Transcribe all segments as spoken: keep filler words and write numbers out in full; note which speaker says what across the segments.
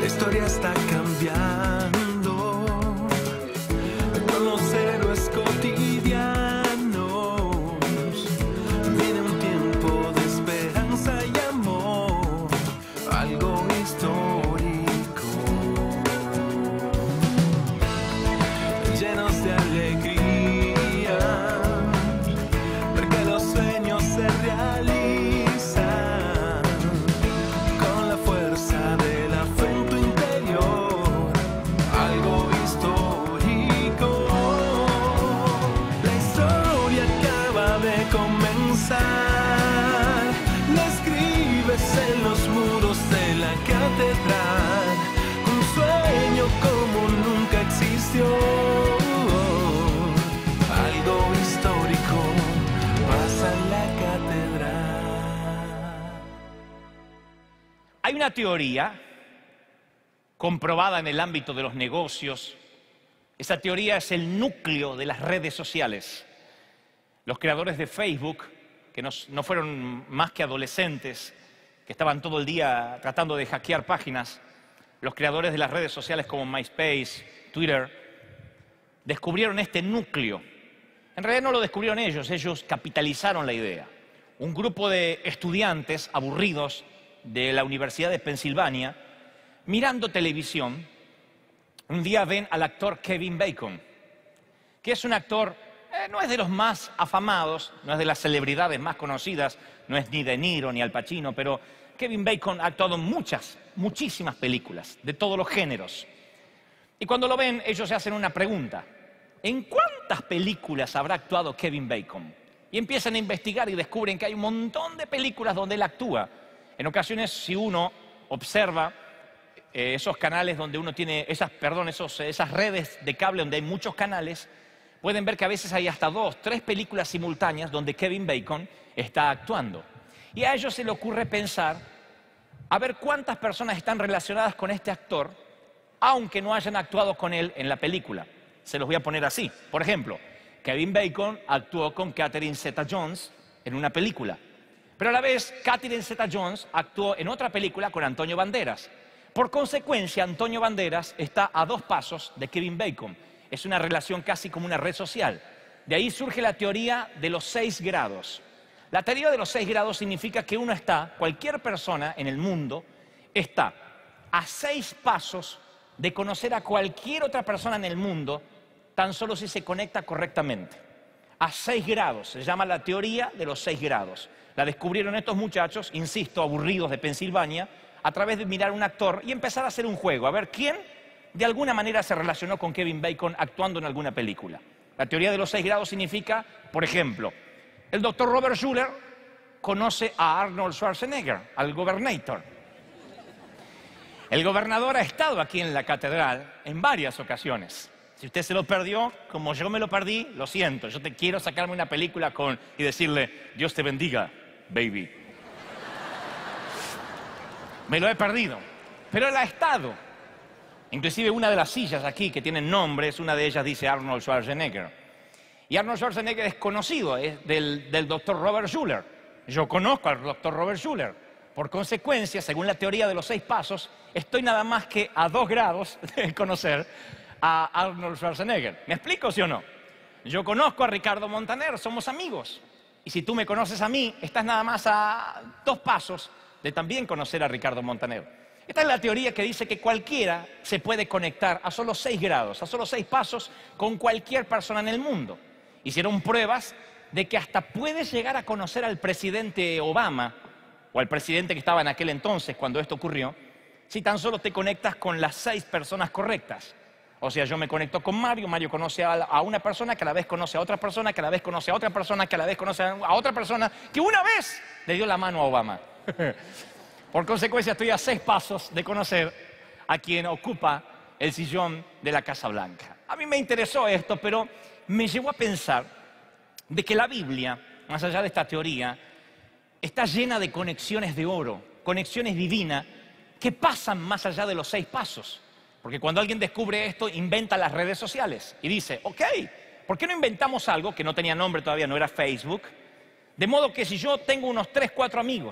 Speaker 1: historia está cambiando, con los héroes cotidianos. Viene un tiempo de esperanza y amor, algo histórico, llenos de alegría, porque los sueños se realizan. En los muros de la catedral, un sueño como nunca existió, algo histórico pasa en la catedral.
Speaker 2: Hay una teoría comprobada en el ámbito de los negocios. Esa teoría es el núcleo de las redes sociales. Los creadores de Facebook, que no, no fueron más que adolescentes, que estaban todo el día tratando de hackear páginas, los creadores de las redes sociales como MySpace, Twitter, descubrieron este núcleo. En realidad no lo descubrieron ellos, ellos capitalizaron la idea. Un grupo de estudiantes aburridos de la Universidad de Pensilvania, mirando televisión, un día ven al actor Kevin Bacon, que es un actor, eh, no es de los más afamados, no es de las celebridades más conocidas, no es ni De Niro ni Al Pacino, pero Kevin Bacon ha actuado en muchas, muchísimas películas, de todos los géneros. Y cuando lo ven, ellos se hacen una pregunta. ¿En cuántas películas habrá actuado Kevin Bacon? Y empiezan a investigar y descubren que hay un montón de películas donde él actúa. En ocasiones, si uno observa eh, esos canales donde uno tiene, esas, perdón, esos, esas redes de cable donde hay muchos canales, pueden ver que a veces hay hasta dos, tres películas simultáneas donde Kevin Bacon está actuando. Y a ellos se le ocurre pensar, a ver cuántas personas están relacionadas con este actor, aunque no hayan actuado con él en la película. Se los voy a poner así. Por ejemplo, Kevin Bacon actuó con Catherine Zeta-Jones en una película. Pero a la vez, Catherine Zeta-Jones actuó en otra película con Antonio Banderas. Por consecuencia, Antonio Banderas está a dos pasos de Kevin Bacon. Es una relación casi como una red social. De ahí surge la teoría de los seis grados. La teoría de los seis grados significa que uno está, cualquier persona en el mundo, está a seis pasos de conocer a cualquier otra persona en el mundo, tan solo si se conecta correctamente. A seis grados, se llama la teoría de los seis grados. La descubrieron estos muchachos, insisto, aburridos de Pensilvania, a través de mirar a un actor y empezar a hacer un juego, a ver quién de alguna manera se relacionó con Kevin Bacon actuando en alguna película. La teoría de los seis grados significa, por ejemplo, el doctor Robert Schuller conoce a Arnold Schwarzenegger, al Gobernator. El gobernador ha estado aquí en la catedral en varias ocasiones. Si usted se lo perdió, como yo me lo perdí, lo siento. Yo te quiero sacarme una película con y decirle, Dios te bendiga, baby. Me lo he perdido, pero él ha estado. Inclusive una de las sillas aquí que tienen nombres, una de ellas dice Arnold Schwarzenegger. Y Arnold Schwarzenegger es conocido, es del, del doctor Robert Schuller. Yo conozco al doctor Robert Schuller. Por consecuencia, según la teoría de los seis pasos, estoy nada más que a dos grados de conocer a Arnold Schwarzenegger. ¿Me explico, sí o no? Yo conozco a Ricardo Montaner, somos amigos. Y si tú me conoces a mí, estás nada más a dos pasos de también conocer a Ricardo Montaner. Esta es la teoría que dice que cualquiera se puede conectar a solo seis grados, a solo seis pasos con cualquier persona en el mundo. Hicieron pruebas de que hasta puedes llegar a conocer al presidente Obama o al presidente que estaba en aquel entonces cuando esto ocurrió, si tan solo te conectas con las seis personas correctas. O sea, yo me conecto con Mario, Mario conoce a, a una persona, que a la vez conoce a otra persona, que a la vez conoce a otra persona, que a la vez conoce a otra persona, que una vez le dio la mano a Obama. Por consecuencia, estoy a seis pasos de conocer a quien ocupa el sillón de la Casa Blanca. A mí me interesó esto, pero me llevó a pensar de que la Biblia, más allá de esta teoría, está llena de conexiones de oro, conexiones divinas que pasan más allá de los seis pasos. Porque cuando alguien descubre esto, inventa las redes sociales y dice, ok, ¿por qué no inventamos algo que no tenía nombre todavía, no era Facebook? De modo que si yo tengo unos tres, cuatro amigos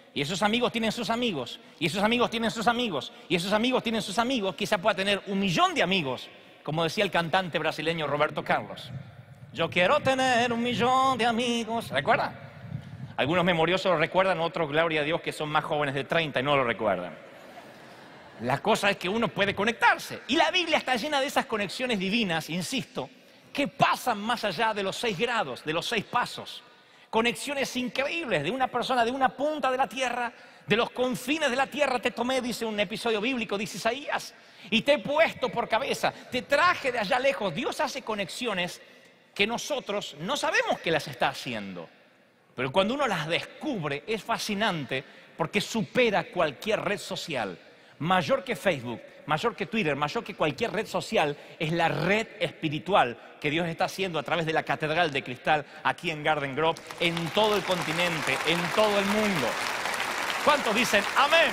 Speaker 2: y esos amigos tienen sus amigos, y esos amigos tienen sus amigos, y esos amigos tienen sus amigos, quizá pueda tener un millón de amigos, como decía el cantante brasileño Roberto Carlos. Yo quiero tener un millón de amigos. ¿Recuerdan? Algunos memoriosos lo recuerdan, otros, gloria a Dios, que son más jóvenes de treinta y no lo recuerdan. La cosa es que uno puede conectarse. Y la Biblia está llena de esas conexiones divinas, insisto, que pasan más allá de los seis grados, de los seis pasos. Conexiones increíbles de una persona de una punta de la tierra, de los confines de la tierra te tomé, dice un episodio bíblico, dice Isaías, y te he puesto por cabeza, te traje de allá lejos. Dios hace conexiones que nosotros no sabemos que las está haciendo. Pero cuando uno las descubre es fascinante porque supera cualquier red social. Mayor que Facebook, mayor que Twitter, mayor que cualquier red social, es la red espiritual que Dios está haciendo a través de la Catedral de Cristal aquí en Garden Grove, en todo el continente, en todo el mundo. ¿Cuántos dicen amén?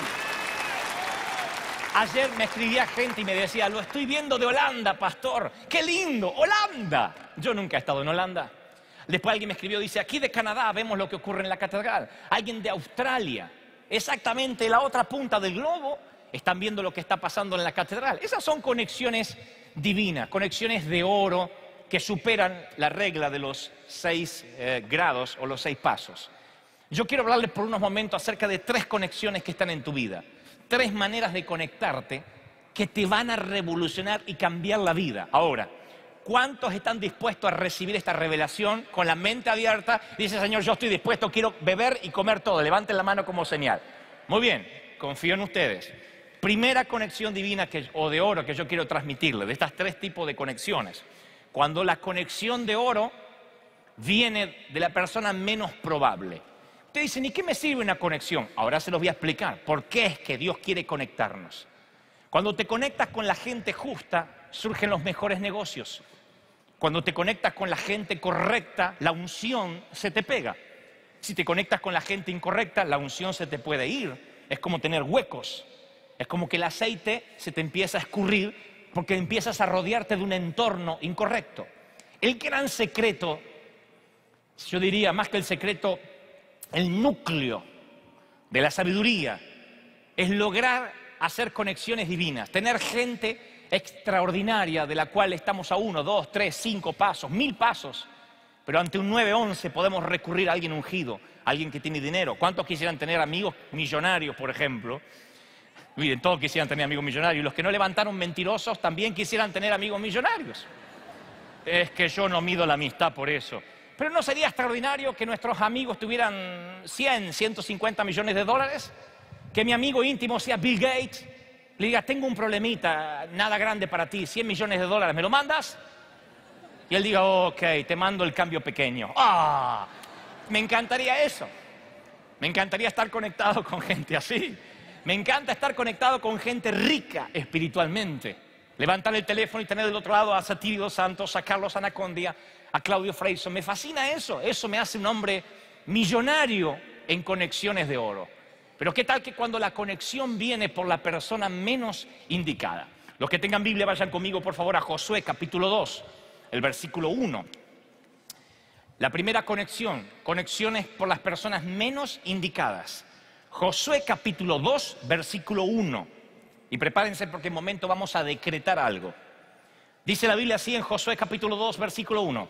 Speaker 2: Ayer me escribía gente y me decía, lo estoy viendo de Holanda, pastor. ¡Qué lindo! ¡Holanda! Yo nunca he estado en Holanda. Después alguien me escribió, dice, aquí de Canadá vemos lo que ocurre en la catedral. Alguien de Australia, exactamente la otra punta del globo, están viendo lo que está pasando en la catedral. Esas son conexiones divinas, conexiones de oro que superan la regla de los seis eh, grados o los seis pasos. Yo quiero hablarles por unos momentos acerca de tres conexiones que están en tu vida. Tres maneras de conectarte que te van a revolucionar y cambiar la vida. Ahora, ¿cuántos están dispuestos a recibir esta revelación con la mente abierta? Dice, Señor, yo estoy dispuesto, quiero beber y comer todo. Levanten la mano como señal. Muy bien, confío en ustedes. Primera conexión divina que, o de oro que yo quiero transmitirle, de estas tres tipos de conexiones. Cuando la conexión de oro viene de la persona menos probable. Ustedes dicen, ¿y qué me sirve una conexión? Ahora se los voy a explicar. ¿Por qué es que Dios quiere conectarnos? Cuando te conectas con la gente justa, surgen los mejores negocios. Cuando te conectas con la gente correcta, la unción se te pega. Si te conectas con la gente incorrecta, la unción se te puede ir. Es como tener huecos. Es como que el aceite se te empieza a escurrir porque empiezas a rodearte de un entorno incorrecto. El gran secreto, yo diría más que el secreto, el núcleo de la sabiduría es lograr hacer conexiones divinas, tener gente extraordinaria de la cual estamos a uno, dos, tres, cinco pasos, mil pasos, pero ante un nueve once podemos recurrir a alguien ungido, a alguien que tiene dinero. ¿Cuántos quisieran tener amigos millonarios, por ejemplo? Miren, todos quisieran tener amigos millonarios. Los que no levantaron mentirosos también quisieran tener amigos millonarios. Es que yo no mido la amistad por eso. Pero ¿no sería extraordinario que nuestros amigos tuvieran cien, ciento cincuenta millones de dólares? Que mi amigo íntimo sea Bill Gates, le diga, tengo un problemita, nada grande para ti, cien millones de dólares, ¿me lo mandas? Y él diga, ok, te mando el cambio pequeño. ¡Ah! Me encantaría eso. Me encantaría estar conectado con gente así. Me encanta estar conectado con gente rica espiritualmente. Levantar el teléfono y tener del otro lado a Satirio dos Santos, a Carlos Anacondia, a Claudio Freyson. Me fascina eso. Eso me hace un hombre millonario en conexiones de oro. Pero ¿qué tal que cuando la conexión viene por la persona menos indicada? Los que tengan Biblia vayan conmigo por favor a Josué capítulo dos, el versículo uno. La primera conexión, conexiones por las personas menos indicadas. Josué capítulo dos, versículo uno. Y prepárense porque en un momento vamos a decretar algo. Dice la Biblia así en Josué capítulo dos, versículo uno.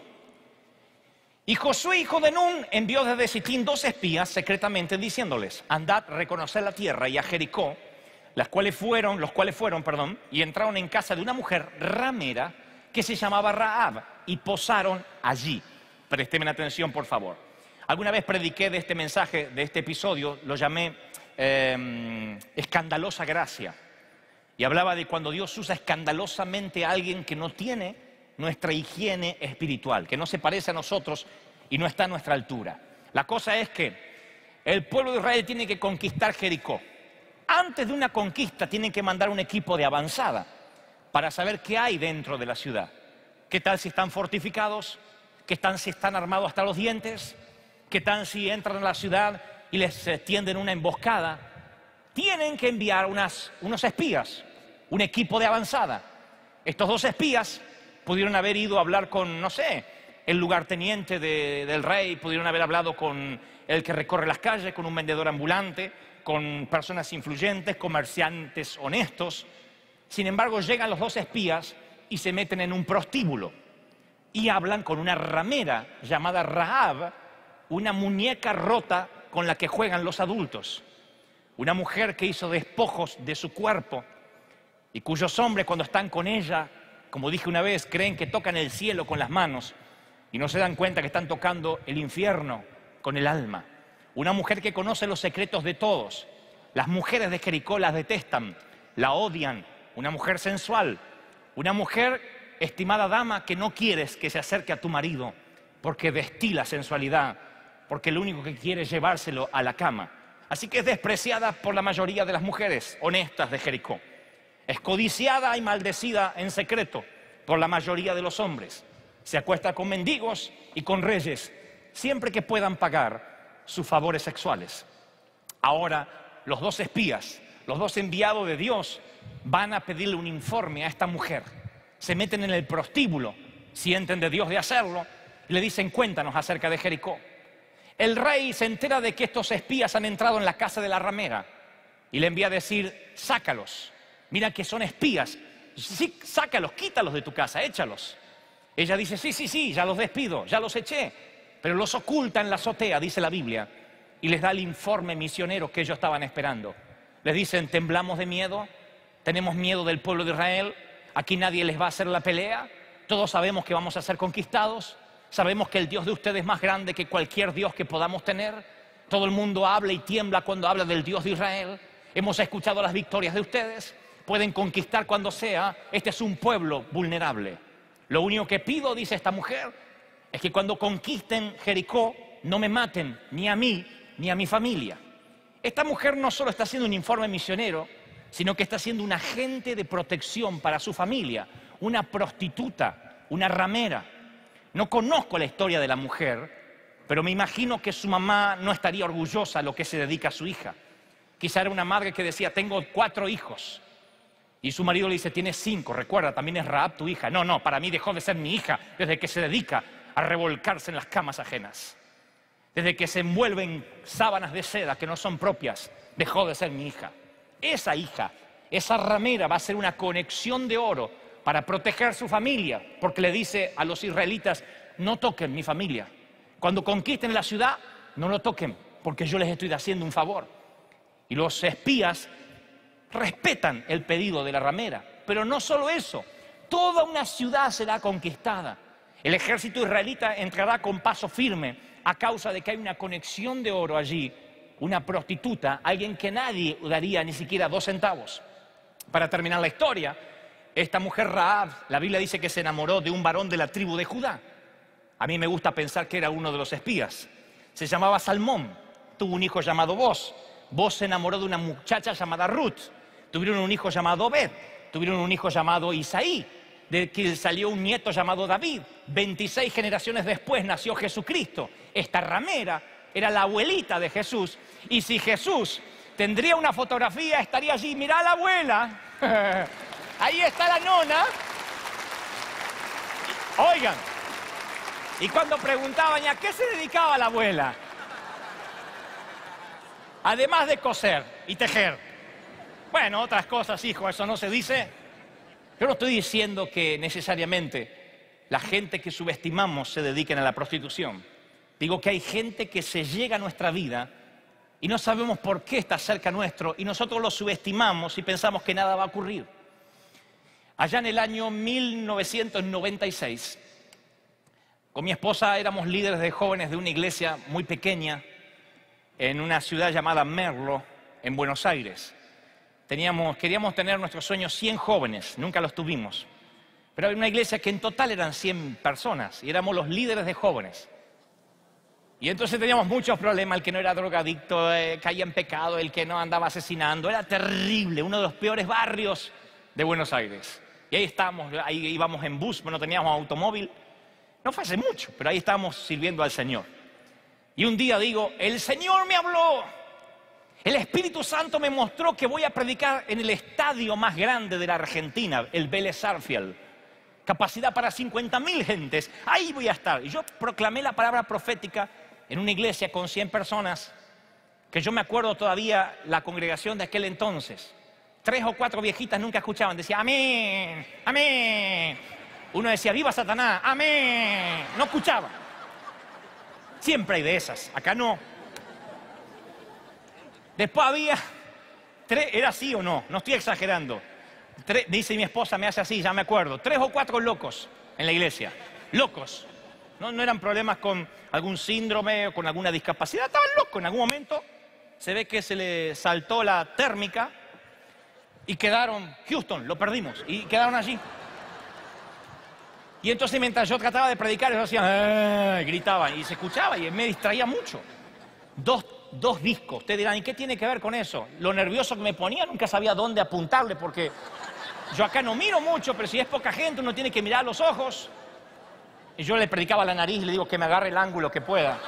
Speaker 2: Y Josué, hijo de Nun, envió desde Sitín dos espías secretamente diciéndoles, andad, reconocer la tierra y a Jericó, las cuales fueron, los cuales fueron, perdón, y entraron en casa de una mujer ramera que se llamaba Rahab y posaron allí. Presten atención, por favor. Alguna vez prediqué de este mensaje, de este episodio, lo llamé eh, escandalosa gracia. Y hablaba de cuando Dios usa escandalosamente a alguien que no tiene nuestra higiene espiritual, que no se parece a nosotros y no está a nuestra altura. La cosa es que el pueblo de Israel tiene que conquistar Jericó. Antes de una conquista tienen que mandar un equipo de avanzada para saber qué hay dentro de la ciudad. ¿Qué tal si están fortificados? ¿Qué tal si están armados hasta los dientes? ¿Qué tal si entran a la ciudad y les tienden una emboscada? Tienen que enviar unas, unos espías, un equipo de avanzada. Estos dos espías pudieron haber ido a hablar con, no sé, el lugarteniente de, del rey, pudieron haber hablado con el que recorre las calles con un vendedor ambulante, con personas influyentes, comerciantes honestos. Sin embargo, llegan los dos espías y se meten en un prostíbulo y hablan con una ramera llamada Rahab, una muñeca rota con la que juegan los adultos. Una mujer que hizo despojos de su cuerpo y cuyos hombres, cuando están con ella, como dije una vez, creen que tocan el cielo con las manos y no se dan cuenta que están tocando el infierno con el alma. Una mujer que conoce los secretos de todos. Las mujeres de Jericó las detestan, la odian. Una mujer sensual, una mujer, estimada dama, que no quieres que se acerque a tu marido porque destila sensualidad, porque lo único que quiere es llevárselo a la cama. Así que es despreciada por la mayoría de las mujeres honestas de Jericó. Es codiciada y maldecida en secreto por la mayoría de los hombres. Se acuesta con mendigos y con reyes, siempre que puedan pagar sus favores sexuales. Ahora, los dos espías, los dos enviados de Dios, van a pedirle un informe a esta mujer. Se meten en el prostíbulo, sienten de Dios de hacerlo, y le dicen, cuéntanos acerca de Jericó. El rey se entera de que estos espías han entrado en la casa de la ramera y le envía a decir, sácalos, mira que son espías, sí, sácalos, quítalos de tu casa, échalos. Ella dice, sí, sí, sí, ya los despido, ya los eché, pero los oculta en la azotea, dice la Biblia, y les da el informe misionero que ellos estaban esperando. Les dicen, temblamos de miedo, tenemos miedo del pueblo de Israel, aquí nadie les va a hacer la pelea, todos sabemos que vamos a ser conquistados, sabemos que el Dios de ustedes es más grande que cualquier Dios que podamos tener, todo el mundo habla y tiembla cuando habla del Dios de Israel, hemos escuchado las victorias de ustedes, pueden conquistar cuando sea, este es un pueblo vulnerable. Lo único que pido, dice esta mujer, es que cuando conquisten Jericó no me maten ni a mí ni a mi familia. Esta mujer no solo está haciendo un informe misionero, sino que está siendo un agente de protección para su familia, una prostituta, una ramera. No conozco la historia de la mujer, pero me imagino que su mamá no estaría orgullosa de lo que se dedica a su hija. Quizá era una madre que decía, tengo cuatro hijos. Y su marido le dice, tienes cinco, recuerda, también es Rahab tu hija. No, no, para mí dejó de ser mi hija desde que se dedica a revolcarse en las camas ajenas. Desde que se envuelve en sábanas de seda que no son propias, dejó de ser mi hija. Esa hija, esa ramera va a ser una conexión de oro para proteger su familia, porque le dice a los israelitas, no toquen mi familia. Cuando conquisten la ciudad, no lo toquen, porque yo les estoy haciendo un favor. Y los espías respetan el pedido de la ramera, pero no solo eso, toda una ciudad será conquistada. El ejército israelita entrará con paso firme a causa de que hay una conexión de oro allí, una prostituta, alguien que nadie daría ni siquiera dos centavos. Para terminar la historia, esta mujer Rahab, la Biblia dice que se enamoró de un varón de la tribu de Judá. A mí me gusta pensar que era uno de los espías. Se llamaba Salmón, tuvo un hijo llamado Boz. Boz se enamoró de una muchacha llamada Ruth. Tuvieron un hijo llamado Obed, tuvieron un hijo llamado Isaí, de quien salió un nieto llamado David. veintiséis generaciones después nació Jesucristo. Esta ramera era la abuelita de Jesús. Y si Jesús tendría una fotografía, estaría allí, mirá a la abuela. Ahí está la nona. Oigan, y cuando preguntaban, ¿a qué se dedicaba la abuela? Además de coser y tejer. Bueno, otras cosas, hijo, eso no se dice. Yo no estoy diciendo que necesariamente la gente que subestimamos se dediquen a la prostitución. Digo que hay gente que se llega a nuestra vida y no sabemos por qué está cerca nuestro y nosotros lo subestimamos y pensamos que nada va a ocurrir. Allá en el año mil novecientos noventa y seis, con mi esposa éramos líderes de jóvenes de una iglesia muy pequeña en una ciudad llamada Merlo, en Buenos Aires. Teníamos, queríamos tener nuestros sueños cien jóvenes, nunca los tuvimos. Pero había una iglesia que en total eran cien personas y éramos los líderes de jóvenes. Y entonces teníamos muchos problemas, el que no era drogadicto, eh, caía en pecado, el que no andaba asesinando, era terrible, uno de los peores barrios de Buenos Aires. Y ahí estábamos, ahí íbamos en bus, pero no teníamos automóvil. No fue hace mucho, pero ahí estábamos sirviendo al Señor. Y un día digo, el Señor me habló. El Espíritu Santo me mostró que voy a predicar en el estadio más grande de la Argentina, el Vélez Sarsfield. Capacidad para cincuenta mil gentes. Ahí voy a estar. Y yo proclamé la palabra profética en una iglesia con cien personas, que yo me acuerdo todavía la congregación de aquel entonces. Tres o cuatro viejitas nunca escuchaban, decían amén, amén. Uno decía viva Satanás, amén. No escuchaba. Siempre hay de esas, acá no. Después había tres, ¿era así o no? No estoy exagerando. Tres, dice mi esposa, me hace así, ya me acuerdo. Tres o cuatro locos en la iglesia. Locos. No, no eran problemas con algún síndrome o con alguna discapacidad. Estaban locos. En algún momento se ve que se le saltó la térmica y quedaron, Houston, lo perdimos. Y quedaron allí. Y entonces mientras yo trataba de predicar, ellos hacían, ¡eh! Gritaban y se escuchaba y me distraía mucho. Dos, dos discos. Ustedes dirán, ¿y qué tiene que ver con eso? Lo nervioso que me ponía, nunca sabía dónde apuntarle porque yo acá no miro mucho, pero si es poca gente uno tiene que mirar los ojos. Y yo le predicaba a la nariz y le digo que me agarre el ángulo que pueda.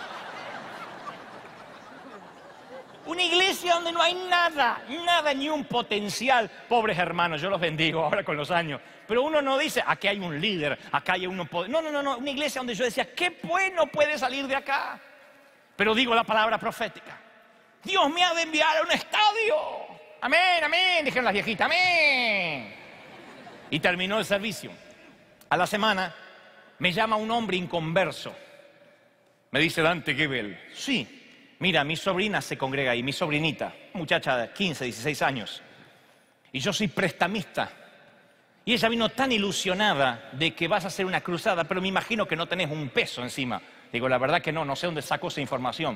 Speaker 2: Una iglesia donde no hay nada, nada, ni un potencial. Pobres hermanos, yo los bendigo ahora con los años. Pero uno no dice, aquí hay un líder, acá hay uno... No, no, no, no, una iglesia donde yo decía, qué bueno puede salir de acá. Pero digo la palabra profética. Dios me ha de enviar a un estadio. Amén, amén, dijeron las viejitas, amén. Y terminó el servicio. A la semana me llama un hombre inconverso. Me dice, Dante Gebel, sí. Mira, mi sobrina se congrega ahí, mi sobrinita, muchacha de quince, dieciséis años. Y yo soy prestamista. Y ella vino tan ilusionada de que vas a hacer una cruzada, pero me imagino que no tenés un peso encima. Digo, la verdad que no, no sé dónde sacó esa información.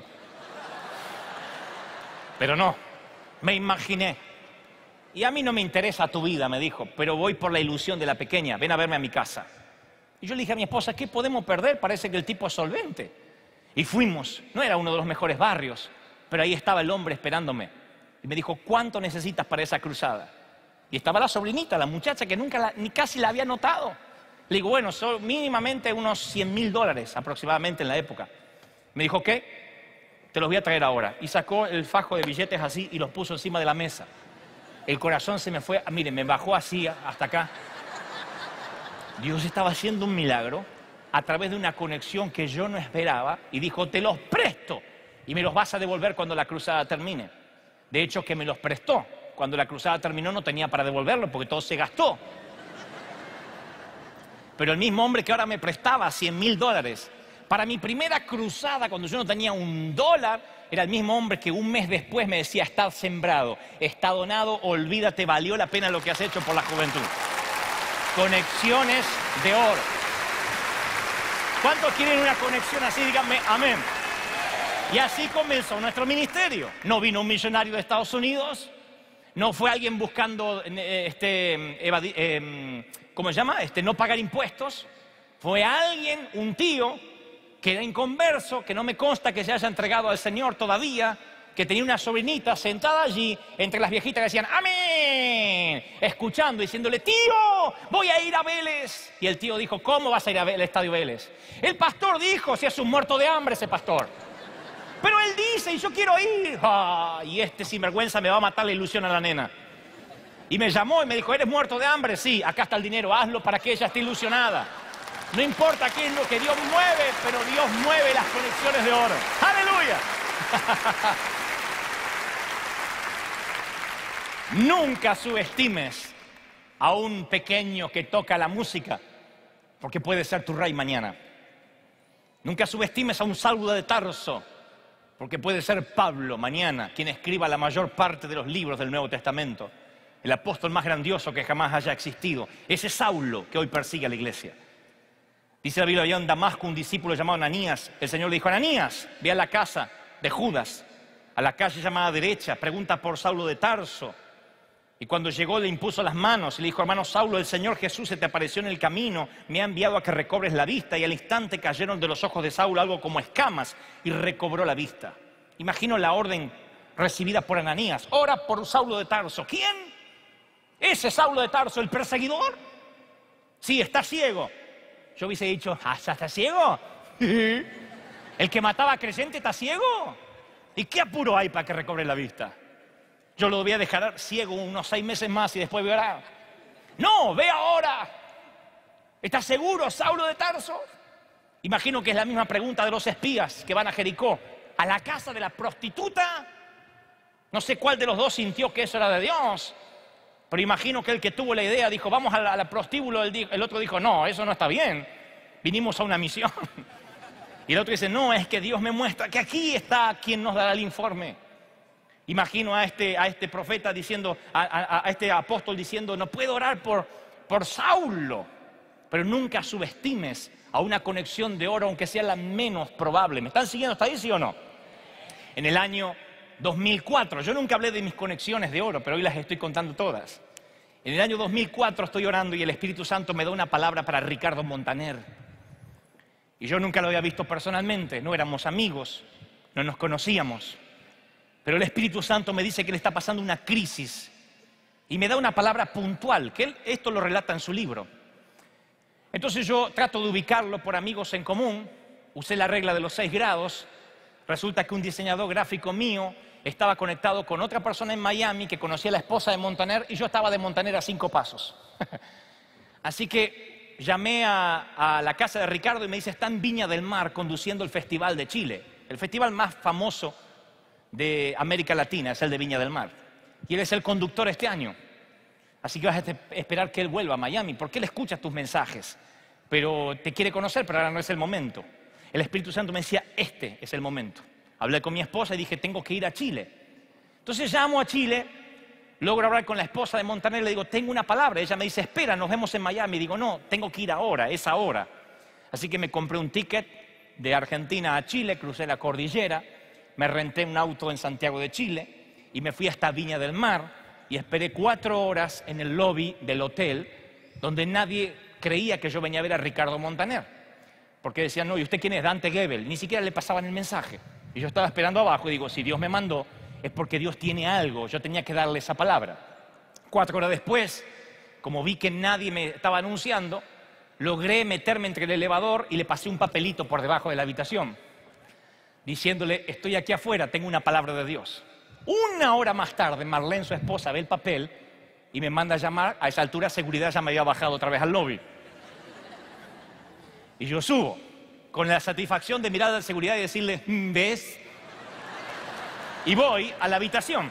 Speaker 2: Pero no, me imaginé. Y a mí no me interesa tu vida, me dijo, pero voy por la ilusión de la pequeña, ven a verme a mi casa. Y yo le dije a mi esposa, ¿qué podemos perder? Parece que el tipo es solvente. Y fuimos, no era uno de los mejores barrios, pero ahí estaba el hombre esperándome. Y me dijo, ¿cuánto necesitas para esa cruzada? Y estaba la sobrinita, la muchacha que nunca, la, ni casi la había notado. Le digo, bueno, son mínimamente unos cien mil dólares aproximadamente en la época. Me dijo, ¿qué? Te los voy a traer ahora. Y sacó el fajo de billetes así y los puso encima de la mesa. El corazón se me fue, mire, me bajó así hasta acá. Dios estaba haciendo un milagro a través de una conexión que yo no esperaba y dijo, te los presto y me los vas a devolver cuando la cruzada termine. De hecho, que me los prestó. Cuando la cruzada terminó no tenía para devolverlo porque todo se gastó. Pero el mismo hombre que ahora me prestaba cien mil dólares, para mi primera cruzada, cuando yo no tenía un dólar, era el mismo hombre que un mes después me decía, está sembrado, está donado, olvídate, valió la pena lo que has hecho por la juventud. Conexiones de oro. ¿Cuántos quieren una conexión así? Díganme amén. Y así comenzó nuestro ministerio. No vino un millonario de Estados Unidos, no fue alguien buscando, este, evadi- eh, ¿cómo se llama? Este, no pagar impuestos. Fue alguien, un tío, que era inconverso, que no me consta que se haya entregado al Señor todavía, que tenía una sobrinita sentada allí entre las viejitas que decían ¡amén! Escuchando, diciéndole, tío, voy a ir a Vélez. Y el tío dijo, ¿cómo vas a ir al estadio Vélez? El pastor dijo, si es un muerto de hambre ese pastor. Pero él dice, y yo quiero ir. Ah, y este sinvergüenza me va a matar la ilusión a la nena. Y me llamó y me dijo, ¿eres muerto de hambre? Sí, acá está el dinero, hazlo para que ella esté ilusionada. No importa qué es lo que Dios mueve, pero Dios mueve las conexiones de oro. ¡Aleluya! Nunca subestimes a un pequeño que toca la música, porque puede ser tu rey mañana. Nunca subestimes a un Saulo de Tarso, porque puede ser Pablo mañana, quien escriba la mayor parte de los libros del Nuevo Testamento. El apóstol más grandioso que jamás haya existido. Ese Saulo que hoy persigue a la iglesia. Dice la Biblia, había en Damasco un discípulo llamado Ananías. El Señor le dijo, Ananías, ve a la casa de Judas, a la calle llamada derecha, pregunta por Saulo de Tarso. Y cuando llegó le impuso las manos y le dijo, hermano Saulo, el Señor Jesús se te apareció en el camino, me ha enviado a que recobres la vista. Y al instante cayeron de los ojos de Saulo algo como escamas y recobró la vista. Imagino la orden recibida por Ananías, ora por Saulo de Tarso. ¿Quién? Ese Saulo de Tarso, el perseguidor. Sí, está ciego. Yo hubiese dicho, ¿ah, ya está ciego? ¿El que mataba a creyente está ciego? ¿Y qué apuro hay para que recobre la vista? Yo lo voy a dejar ciego unos seis meses más y después verá. No, ve ahora. ¿Estás seguro, Saulo de Tarso? Imagino que es la misma pregunta de los espías que van a Jericó. ¿A la casa de la prostituta? No sé cuál de los dos sintió que eso era de Dios, pero imagino que el que tuvo la idea dijo, vamos a la, a la prostíbulo, el, el otro dijo, no, eso no está bien, vinimos a una misión. Y el otro dice, no, es que Dios me muestra que aquí está quien nos dará el informe. Imagino a este, a este profeta diciendo, a, a, a este apóstol diciendo, no puedo orar por, por Saulo, pero nunca subestimes a una conexión de oro, aunque sea la menos probable. ¿Me están siguiendo hasta ahí, sí o no? En el año dos mil cuatro, yo nunca hablé de mis conexiones de oro, pero hoy las estoy contando todas. En el año dos mil cuatro estoy orando y el Espíritu Santo me da una palabra para Ricardo Montaner. Y yo nunca lo había visto personalmente, no éramos amigos, no nos conocíamos. Pero el Espíritu Santo me dice que le está pasando una crisis y me da una palabra puntual, que él esto lo relata en su libro. Entonces yo trato de ubicarlo por amigos en común, usé la regla de los seis grados. Resulta que un diseñador gráfico mío estaba conectado con otra persona en Miami que conocía a la esposa de Montaner y yo estaba de Montaner a cinco pasos. Así que llamé a, a la casa de Ricardo y me dice, está en Viña del Mar conduciendo el Festival de Chile. El festival más famoso de América Latina es el de Viña del Mar. Y él es el conductor este año. Así que vas a esperar que él vuelva a Miami, porque él escucha tus mensajes, pero te quiere conocer, pero ahora no es el momento. El Espíritu Santo me decía, este es el momento. Hablé con mi esposa y dije, tengo que ir a Chile. Entonces llamo a Chile, logro hablar con la esposa de Montaner, le digo, tengo una palabra. Ella me dice, espera, nos vemos en Miami. Digo, no, tengo que ir ahora, es ahora. Así que me compré un ticket de Argentina a Chile, crucé la cordillera, me renté un auto en Santiago de Chile y me fui hasta Viña del Mar y esperé cuatro horas en el lobby del hotel donde nadie creía que yo venía a ver a Ricardo Montaner. Porque decían, no, ¿y usted quién es? Dante Gebel. Ni siquiera le pasaban el mensaje. Y yo estaba esperando abajo y digo, si Dios me mandó, es porque Dios tiene algo. Yo tenía que darle esa palabra. Cuatro horas después, como vi que nadie me estaba anunciando, logré meterme entre el elevador y le pasé un papelito por debajo de la habitación, diciéndole, estoy aquí afuera, tengo una palabra de Dios. Una hora más tarde, Marlene, su esposa, ve el papel y me manda a llamar. A esa altura, seguridad ya me había bajado otra vez al lobby. Y yo subo, con la satisfacción de mirar a la seguridad y decirle, ¿ves? Y voy a la habitación.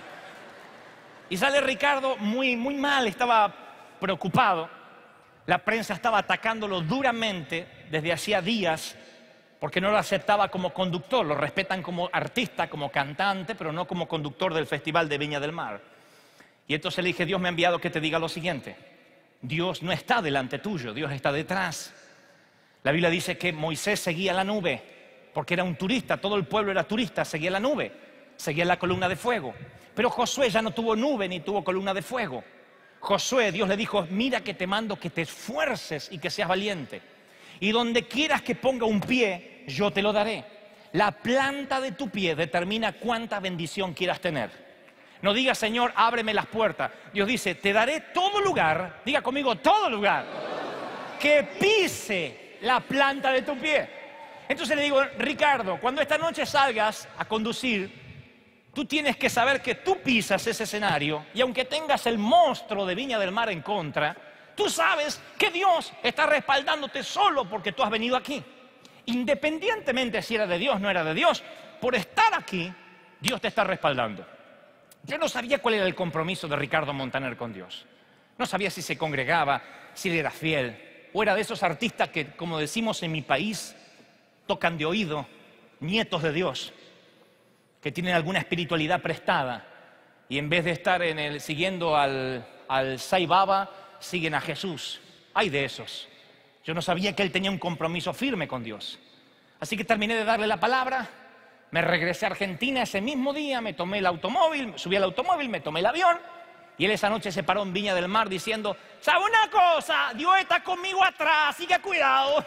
Speaker 2: Y sale Ricardo muy, muy mal, estaba preocupado. La prensa estaba atacándolo duramente desde hacía días porque no lo aceptaba como conductor. Lo respetan como artista, como cantante, pero no como conductor del Festival de Viña del Mar. Y entonces le dije, Dios me ha enviado que te diga lo siguiente. Dios no está delante tuyo, Dios está detrás. La Biblia dice que Moisés seguía la nube, porque era un turista, todo el pueblo era turista, seguía la nube, seguía la columna de fuego. Pero Josué ya no tuvo nube ni tuvo columna de fuego. Josué, Dios le dijo, mira que te mando que te esfuerces y que seas valiente. Y donde quieras que ponga un pie, yo te lo daré. La planta de tu pie determina cuánta bendición quieras tener. No digas, Señor, ábreme las puertas. Dios dice, te daré todo lugar, diga conmigo, todo lugar, que pise la planta de tu pie. Entonces le digo, Ricardo, cuando esta noche salgas a conducir, tú tienes que saber que tú pisas ese escenario y aunque tengas el monstruo de Viña del Mar en contra, tú sabes que Dios está respaldándote solo porque tú has venido aquí. Independientemente si era de Dios o no era de Dios, por estar aquí, Dios te está respaldando. Yo no sabía cuál era el compromiso de Ricardo Montaner con Dios. No sabía si se congregaba, si él era fiel, o era de esos artistas que, como decimos en mi país, tocan de oído, nietos de Dios, que tienen alguna espiritualidad prestada y en vez de estar en el, siguiendo al, al Sai Baba, siguen a Jesús. Hay de esos. Yo no sabía que él tenía un compromiso firme con Dios. Así que terminé de darle la palabra, me regresé a Argentina ese mismo día, me tomé el automóvil, subí al automóvil, me tomé el avión y él esa noche se paró en Viña del Mar diciendo, ¿sabe una cosa? Dios está conmigo atrás, así que cuidado.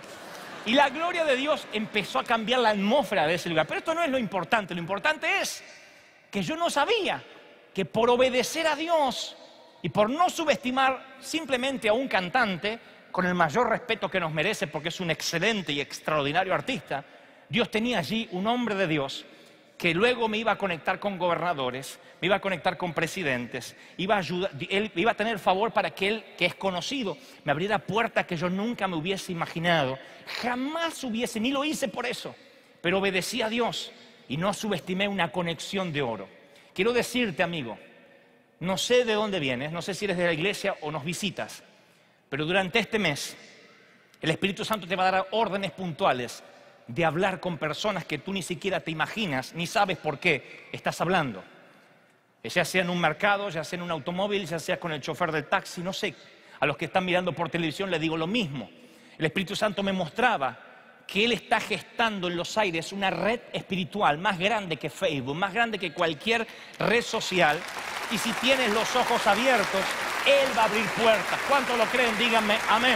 Speaker 2: Y la gloria de Dios empezó a cambiar la atmósfera de ese lugar. Pero esto no es lo importante, lo importante es que yo no sabía que por obedecer a Dios y por no subestimar simplemente a un cantante, con el mayor respeto que nos merece porque es un excelente y extraordinario artista, Dios tenía allí un hombre de Dios que luego me iba a conectar con gobernadores, me iba a conectar con presidentes, iba a, ayudar, él, iba a tener favor para que él, que es conocido, me abriera puertas que yo nunca me hubiese imaginado. Jamás hubiese, ni lo hice por eso, pero obedecí a Dios y no subestimé una conexión de oro. Quiero decirte, amigo, no sé de dónde vienes, no sé si eres de la iglesia o nos visitas, pero durante este mes el Espíritu Santo te va a dar órdenes puntuales de hablar con personas que tú ni siquiera te imaginas, ni sabes por qué estás hablando. Ya sea en un mercado, ya sea en un automóvil, ya sea con el chofer del taxi, no sé. A los que están mirando por televisión les digo lo mismo. El Espíritu Santo me mostraba que Él está gestando en los aires una red espiritual más grande que Facebook, más grande que cualquier red social. Y si tienes los ojos abiertos, Él va a abrir puertas. ¿Cuántos lo creen? Díganme amén.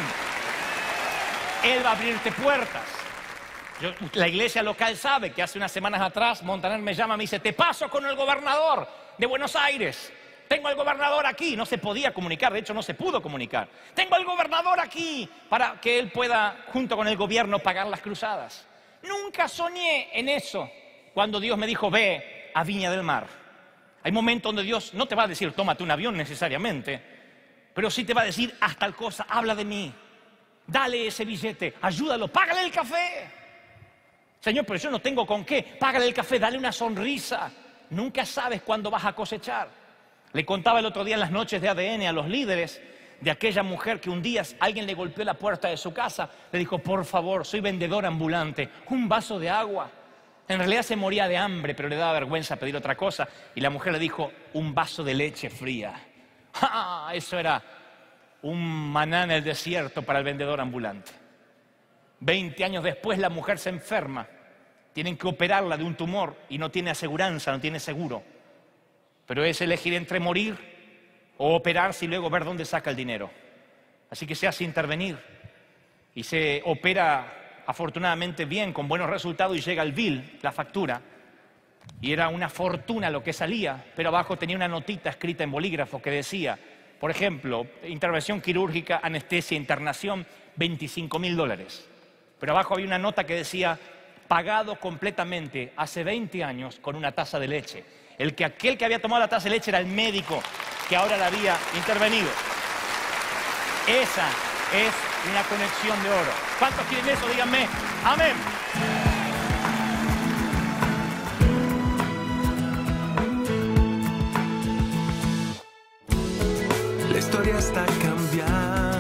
Speaker 2: Él va a abrirte puertas. Yo, la iglesia local sabe que hace unas semanas atrás Montaner me llama y me dice: te paso con el gobernador de Buenos Aires. Tengo al gobernador aquí. No se podía comunicar, de hecho no se pudo comunicar. Tengo al gobernador aquí para que él pueda, junto con el gobierno, pagar las cruzadas. Nunca soñé en eso cuando Dios me dijo: ve a Viña del Mar. Hay momentos donde Dios no te va a decir tómate un avión necesariamente, pero sí te va a decir haz tal cosa, habla de mí, dale ese billete, ayúdalo, págale el café. Señor, pero yo no tengo con qué. Págale el café, dale una sonrisa. Nunca sabes cuándo vas a cosechar. Le contaba el otro día en las noches de A D N a los líderes de aquella mujer que un día alguien le golpeó la puerta de su casa. Le dijo: por favor, soy vendedor ambulante, un vaso de agua. En realidad se moría de hambre, pero le daba vergüenza pedir otra cosa. Y la mujer le dijo: un vaso de leche fría. ¡Ja! Eso era un maná en el desierto para el vendedor ambulante. Veinte años después la mujer se enferma. Tienen que operarla de un tumor y no tiene aseguranza, no tiene seguro. Pero es elegir entre morir o operarse y luego ver dónde saca el dinero. Así que se hace intervenir y se opera afortunadamente bien, con buenos resultados, y llega el bill, la factura. Y era una fortuna lo que salía, pero abajo tenía una notita escrita en bolígrafo que decía, por ejemplo, intervención quirúrgica, anestesia, internación, veinticinco mil dólares. Pero abajo había una nota que decía: pagado completamente hace veinte años con una taza de leche. El que aquel que había tomado la taza de leche era el médico que ahora la había intervenido. Esa es una conexión de oro. ¿Cuántos quieren eso? Díganme amén.
Speaker 1: La historia está cambiando.